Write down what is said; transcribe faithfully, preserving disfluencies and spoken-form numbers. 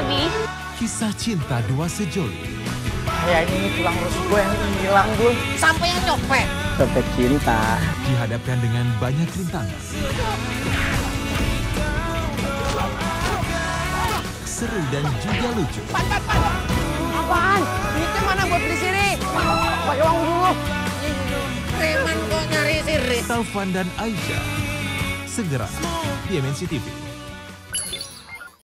ini. Kisah cinta dua sejoli. Ya ini tulang rusuk gue yang hilang dulu. Sampai yang nyopet. Copet cinta. Dihadapkan dengan banyak rintangan. Seru dan juga lucu. Pan, pan, pan. Apaan? Duitnya mana buat beli sirih? Pakai uang dulu. Preman kok nyari sirih. Taufan dan Aisyah. Segera di M N C T V.